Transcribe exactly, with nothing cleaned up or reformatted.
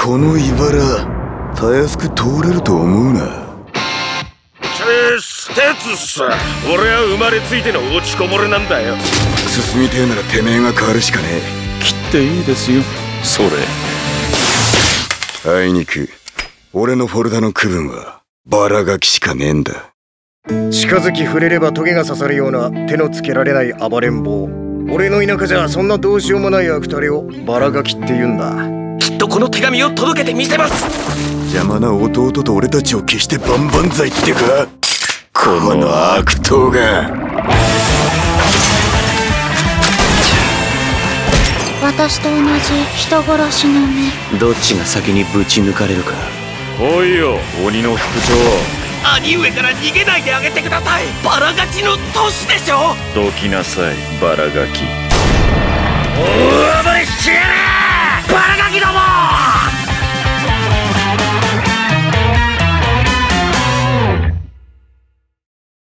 この茨たやすく通れると思うな。 チェステツさ、俺は生まれついての落ちこぼれなんだよ。 進みてえならてめえが変わるしかねえ。 切っていいですよそれ。 あいにく俺のフォルダの区分はバラガキしかねえんだ。 近づき触れればトゲが刺さるような手のつけられない暴れん坊。俺の田舎じゃそんなどうしようもない悪たれをバラガキって言うんだ。 きっとこの手紙を届けてみせます。 邪魔な弟と俺たちを消して万々歳ってか、この悪党が。 私と同じ人殺しの目。 どっちが先にぶち抜かれるか。 来いよ鬼の副長。 兄上から逃げないであげてください。バラガキの年でしょ。 どきなさいバラガキ。